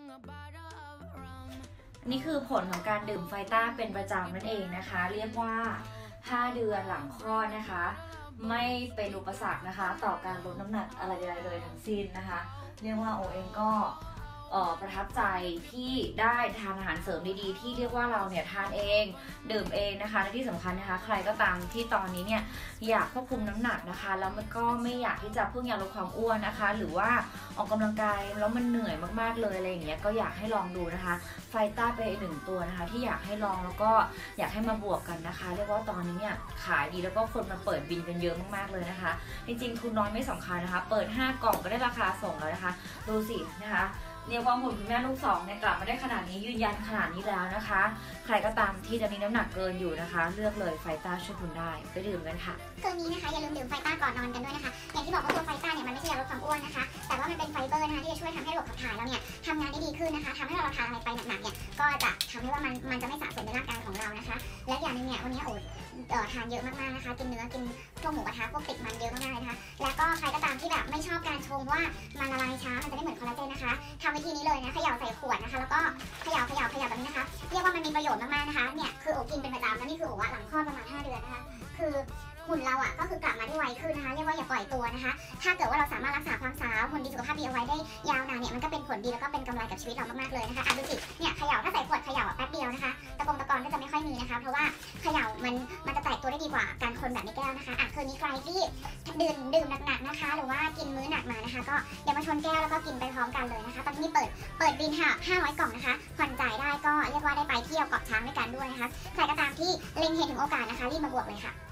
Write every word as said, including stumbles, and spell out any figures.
นี่คือผลของการดื่มไฟต้าเป็นประจำนั่นเองนะคะเรียกว่าห้าเดือนหลังคลอดนะคะไม่เป็นอุปสรรคนะคะต่อการลดน้ำหนักอะไรใดๆเลยทั้งสิ้นนะคะเรียกว่าโอเองก็ประทับใจที่ได้ทานอาหารเสริมดีๆที่เรียกว่าเราเนี่ยทานเองดื่มเองนะคะและที่สำคัญนะคะใครก็ตามที่ตอนนี้เนี่ยอยากควบคุมน้ำหนักนะคะแล้วมันก็ไม่อยากที่จะพึ่งยาลดความอ้วนนะคะหรือว่าออกกำลังกายแล้วมันเหนื่อยมากๆเลยอะไรอย่างเงี้ยก็อยากให้ลองดูนะคะไฟต้าเป็นอีกหนึ่งตัวนะคะที่อยากให้ลองแล้วก็อยากให้มาบวกกันนะคะเรียกว่าตอนนี้เนี่ยขายดีแล้วก็คนมาเปิดบินกันเยอะมากๆเลยนะคะจริงๆทุนน้อยไม่สำคัญนะคะเปิดห้ากล่องก็ได้ราคาส่งแล้วนะคะดูสินะคะเรียกว่าหุ่นคุณแม่ลูกสองเนี่ยกลับมาได้ขนาดนี้ยืนยันขนาดนี้แล้วนะคะใครก็ตามที่จะมีน้ำหนักเกินอยู่นะคะเลือกเลยไฟต้าช่วยคุณได้ไปดื่มกันค่ะคืนนี้นะคะอย่าลืมดื่มไฟต้าก่อนนอนกันด้วยนะคะอย่างที่บอกว่าตัวไฟต้าเนี่ยมันไม่ใช่ยาลดความอ้วนนะคะแต่ว่ามันเป็นไฟเบอร์นะคะที่จะช่วยทำให้ระบบขับถ่ายเราเนี่ยทำงานได้ดีขึ้นนะคะทำให้เราทานอะไรไปหนักๆเนี่ยก็จะทำให้ว่ามันมันจะไม่สะสมในร่างกายของเรานะคะและอย่างนึงเนี่ยวันนี้โอ๊ตทานเยอะมากๆนะคะกินเนื้อกินพวกหมูกระทะพวกติดมันเยอะมากๆเลยนะคะแล้วก็ใครก็ตามที่แบบไม่ชอบการชงว่ามันละลายช้ามันจะไม่เหมือนคอลลาเจนนะคะทำวิธีนี้เลยนะเขย่าใส่ขวดนะคะแล้วก็เขย่าเขย่าเขย่าแบบนี้นะคะเรียกว่ามันมีประโยชน์มากๆนะคะเนี่ยคือโอ๊ตกินเป็นประจำแล้วนี่คือโอ๊ตหลังคลอดประมาณห้าเดือนนะคะคือหุ่นเราอ่ะก็คือกลับมาได้ไวขึ้นนะคะเรียกว่าอย่าปล่อยตัวนะคะถ้าเกิดว่าเราสามารถรักษาความสาวหุ่นดีสุขภาพดีเอาไว้ได้ยาวนานเนี่ยมันก็เป็นผลดีแล้วก็เป็นกำไรกับชีวิตเรามากๆเลยนะคะอ่ะดูสิเนี่ยเขย่าถ้าใส่ขวดเขย่าแป๊บเดียวนะคะตะกงตะกอนก็จะไม่ค่อยมีนะคะเพราะว่าเขย่ามันมันจะแตกตัวได้ดีกว่าการคนแบบในแก้วนะคะอ่ะคืนนี้ใครที่ดื่มดื่มหนักๆนะคะหรือว่ากินมื้อหนักมานะคะก็เดี๋ยวมาชนแก้วแล้วก็กินไปพร้อมกันเลยนะคะตอนนี้เปิดเปิดบินค่ะห้าร้อยกล่องนะคะผ่อนจ่ายได้ก็เรียกว่าได้ไปเที่ยวเกาะช้างด้วยกันด้วยนะคะใครก็ตามที่เล็งเห็นถึงโอกาสนะคะรีบมาบวกเลยค่ะ